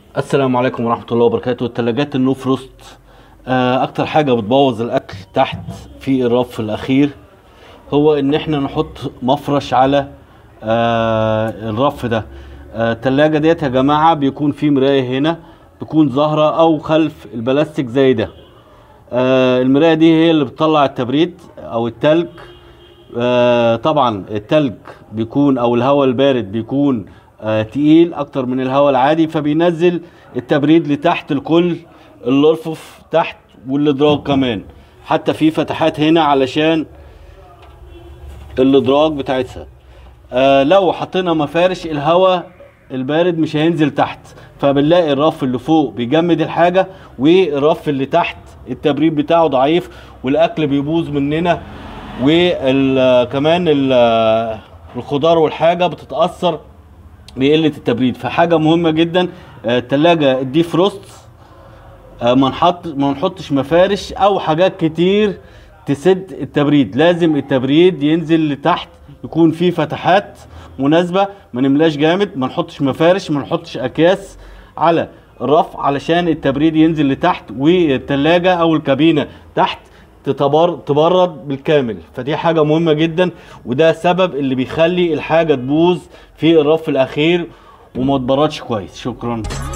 السلام عليكم ورحمة الله وبركاته. التلاجات النو فروست اكتر حاجة بتبوظ الاكل تحت في الرف الاخير هو ان احنا نحط مفرش على الرف ده. التلاجة ديت يا جماعة بيكون في مراية هنا بتكون ظاهرة او خلف البلاستيك زي ده. المراية دي هي اللي بتطلع التبريد او التلج. طبعا التلج بيكون او الهواء البارد بيكون تقيل اكتر من الهواء العادي، فبينزل التبريد لتحت لكل الارفف تحت والادراج كمان. حتى في فتحات هنا علشان الادراج بتاعتها. لو حطينا مفارش الهواء البارد مش هينزل تحت، فبنلاقي الرف اللي فوق بيجمد الحاجة والرف اللي تحت التبريد بتاعه ضعيف والاكل بيبوظ مننا، وكمان الخضار والحاجة بتتأثر بقلة التبريد. فحاجة مهمة جدا التلاجة الدي فروست ما نحطش مفارش او حاجات كتير تسد التبريد. لازم التبريد ينزل لتحت، يكون فيه فتحات مناسبة، ما نملاش جامد، ما نحطش مفارش، ما نحطش اكياس على الرف علشان التبريد ينزل لتحت والتلاجة او الكابينة تحت تبرد بالكامل. فدي حاجة مهمة جدا، وده سبب اللي بيخلي الحاجة تبوظ في الرف الاخير وما تبردش كويس. شكرا.